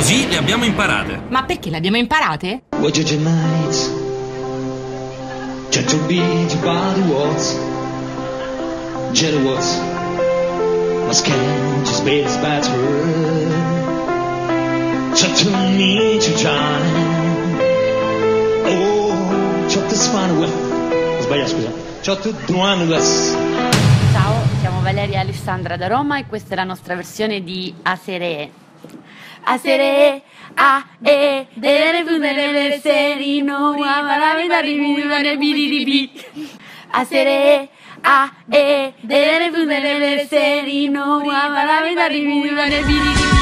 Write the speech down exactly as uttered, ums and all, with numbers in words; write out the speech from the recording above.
Così le abbiamo imparate. Ma perché le abbiamo imparate? Oggi c'è night, c'è to be to body what, jelly what, ma scan just baby's better, c'è to me to giant, oh, c'è to spine with, sbaglia scusa, c'è to one less. Ciao, siamo Valeria e Alessandra da Roma e questa è la nostra versione di Asere. Asere, a, e, delle fune serino, ma la vita riviva nel biribi. Asere, a, e, delle fune serino, ma la vita riviva nel biribi.